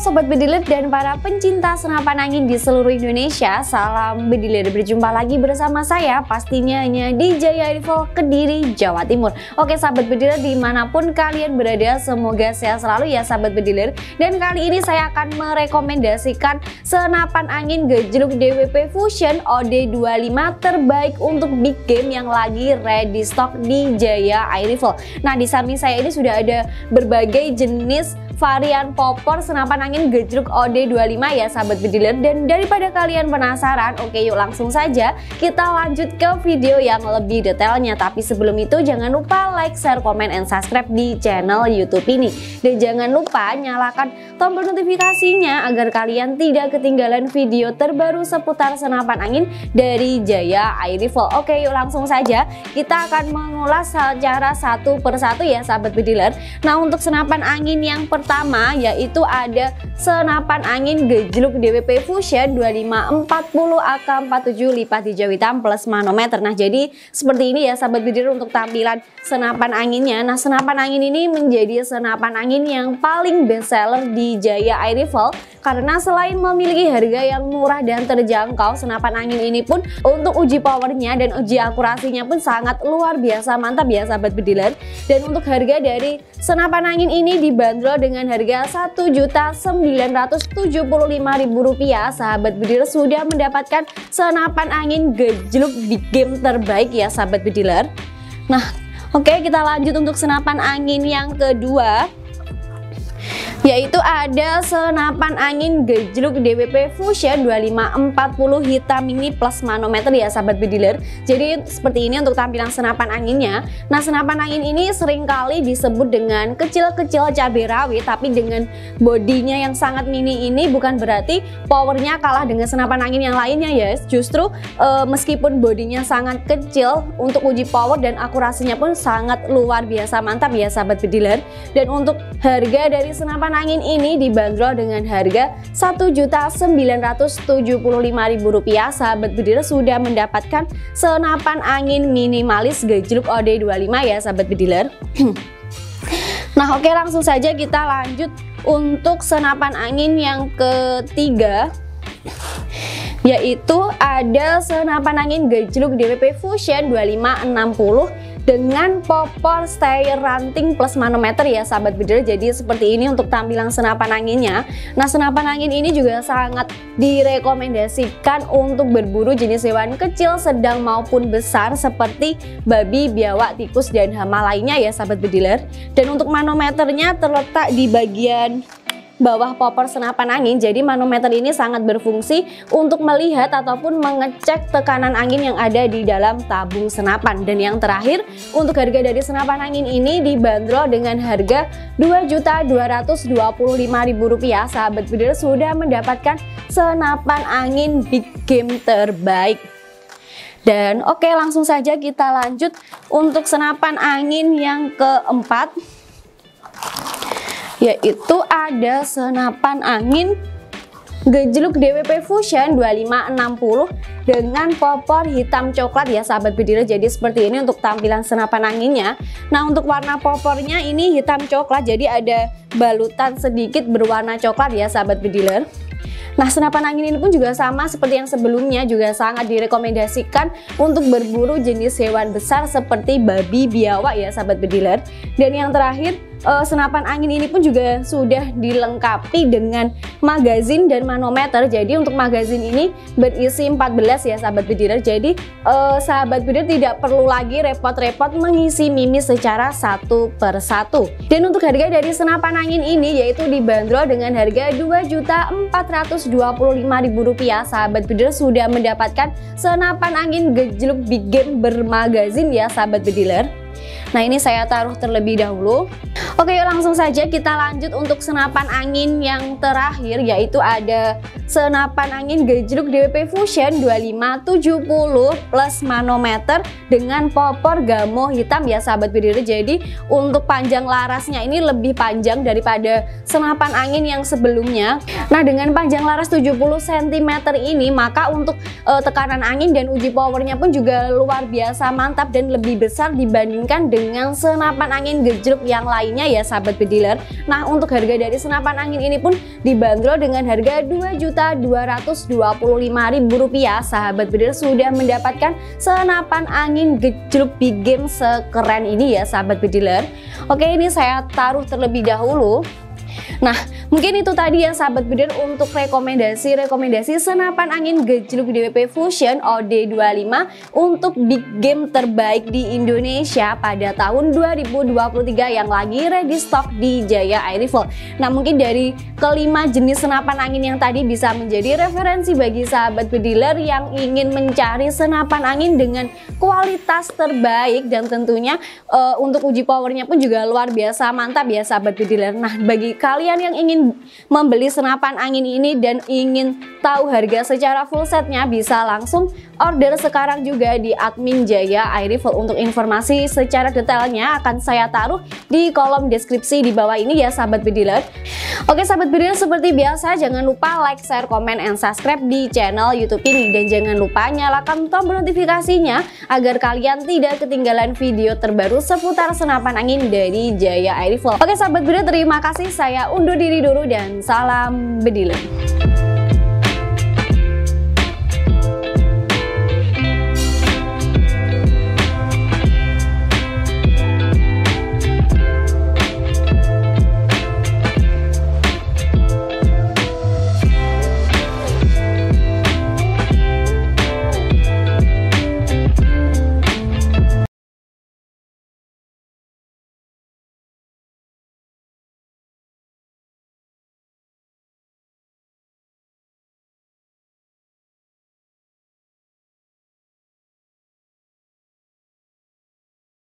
Sobat Bediler dan para pencinta senapan angin di seluruh Indonesia. Salam Bediler, berjumpa lagi bersama saya pastinya hanya di Jaya Rifle, Kediri, Jawa Timur. Oke Sahabat Bediler, dimanapun kalian berada, semoga sehat selalu ya Sahabat Bediler. Dan kali ini saya akan merekomendasikan senapan angin gejluk DWP Fusion OD25 terbaik untuk big game yang lagi ready stock di Jaya Air Rifle. Nah, di samping saya ini sudah ada berbagai jenis varian popor senapan angin gejluk OD25 ya Sahabat Bediler. Dan daripada kalian penasaran, oke yuk langsung saja kita lanjut ke video yang lebih detailnya. Tapi sebelum itu jangan lupa like, share, comment, and subscribe di channel YouTube ini. Dan jangan lupa nyalakan tombol notifikasinya agar kalian tidak ketinggalan video terbaru seputar senapan angin dari Jaya Air Rifle. Oke yuk langsung saja kita akan mengulas secara satu persatu ya Sahabat Bediler. Nah, untuk senapan angin yang pertama yaitu ada senapan angin gejluk DWP Fusion 2540 AK47 lipat hijau hitam plus manometer. Nah, jadi seperti ini ya Sahabat Bediler untuk tampilan senapan anginnya. Nah, senapan angin ini menjadi senapan angin yang paling best seller di Jaya Air Rifle karena selain memiliki harga yang murah dan terjangkau, senapan angin ini pun untuk uji powernya dan uji akurasinya pun sangat luar biasa mantap ya Sahabat Bediler. Dan untuk harga dari senapan angin ini dibanderol dengan harga Rp1.975.000. Sahabat Bediler sudah mendapatkan senapan angin gejluk big game terbaik ya Sahabat Bediler. Nah, oke, kita lanjut untuk senapan angin yang kedua, yaitu ada senapan angin gejluk DWP Fusion 2540 hitam ini plus manometer ya Sahabat Bediler. Jadi seperti ini untuk tampilan senapan anginnya. Nah, senapan angin ini seringkali disebut dengan kecil-kecil cabai rawit, tapi dengan bodinya yang sangat mini ini bukan berarti powernya kalah dengan senapan angin yang lainnya ya. Justru meskipun bodinya sangat kecil, untuk uji power dan akurasinya pun sangat luar biasa mantap ya Sahabat Bediler. Dan untuk harga dari senapan angin ini dibanderol dengan harga Rp1.975.000. Sahabat Bediler sudah mendapatkan senapan angin minimalis gejluk OD25 ya Sahabat Bediler. Nah, oke, langsung saja kita lanjut untuk senapan angin yang ketiga, yaitu ada senapan angin gejluk DWP Fusion 2560 dengan popor stay ranting plus manometer ya Sahabat Bediler. Jadi seperti ini untuk tampilan senapan anginnya. Nah, senapan angin ini juga sangat direkomendasikan untuk berburu jenis hewan kecil, sedang maupun besar seperti babi, biawak, tikus, dan hama lainnya ya Sahabat Bediler. Dan untuk manometernya terletak di bagian bawah popor senapan angin. Jadi manometer ini sangat berfungsi untuk melihat ataupun mengecek tekanan angin yang ada di dalam tabung senapan. Dan yang terakhir, untuk harga dari senapan angin ini dibanderol dengan harga Rp2.225.000. Sahabat Bediler sudah mendapatkan senapan angin big game terbaik. Dan oke, langsung saja kita lanjut untuk senapan angin yang keempat, yaitu ada senapan angin gejluk DWP Fusion 2560 dengan popor hitam coklat ya Sahabat Bediler. Jadi seperti ini untuk tampilan senapan anginnya. Nah, untuk warna popornya ini hitam coklat, jadi ada balutan sedikit berwarna coklat ya Sahabat Bediler. Nah, senapan angin ini pun juga sama seperti yang sebelumnya, juga sangat direkomendasikan untuk berburu jenis hewan besar seperti babi, biawak ya Sahabat Bediler. Dan yang terakhir, senapan angin ini pun juga sudah dilengkapi dengan magazin dan manometer. Jadi untuk magazin ini berisi 14 ya Sahabat Bediler. Jadi Sahabat Bediler tidak perlu lagi repot-repot mengisi mimis secara satu persatu. Dan untuk harga dari senapan angin ini yaitu dibanderol dengan harga Rp2.425.000. Sahabat Bediler sudah mendapatkan senapan angin gejluk big game bermagazin ya Sahabat Bediler. Nah, ini saya taruh terlebih dahulu. Oke, yuk langsung saja kita lanjut untuk senapan angin yang terakhir, yaitu ada senapan angin gejluk DWP Fusion 2570 plus manometer dengan popor gamo hitam ya Sahabat Bediler. Jadi untuk panjang larasnya ini lebih panjang daripada senapan angin yang sebelumnya. Nah, dengan panjang laras 70 cm ini, maka untuk tekanan angin dan uji powernya pun juga luar biasa mantap dan lebih besar dibandingkan dengan senapan angin gejluk yang lainnya harganya ya sahabat bediler. Nah untuk harga dari senapan angin ini pun dibanderol dengan harga Rp2.225.000. Sahabat bediler sudah mendapatkan senapan angin gejluk big game sekeren ini ya sahabat bediler. Oke, ini saya taruh terlebih dahulu. Nah mungkin itu tadi ya sahabat bediler untuk rekomendasi senapan angin gejluk DWP Fusion OD25 untuk big game terbaik di Indonesia pada tahun 2023 yang lagi ready stock di Jaya Air Rifle. Nah mungkin dari kelima jenis senapan angin yang tadi bisa menjadi referensi bagi sahabat bediler yang ingin mencari senapan angin dengan kualitas terbaik, dan tentunya untuk uji powernya pun juga luar biasa mantap ya sahabat bediler. Nah bagi kalian yang ingin membeli senapan angin ini dan ingin tahu harga secara full setnya, bisa langsung order sekarang juga di admin Jaya Air Rifle. Untuk informasi secara detailnya akan saya taruh di kolom deskripsi di bawah ini ya sahabat bediler. Oke sahabat bediler, seperti biasa jangan lupa like, share, komen, and subscribe di channel YouTube ini, dan jangan lupa nyalakan tombol notifikasinya agar kalian tidak ketinggalan video terbaru seputar senapan angin dari Jaya Air Rifle. Oke sahabat bediler, terima kasih, saya undur diri dulu dan salam bediler.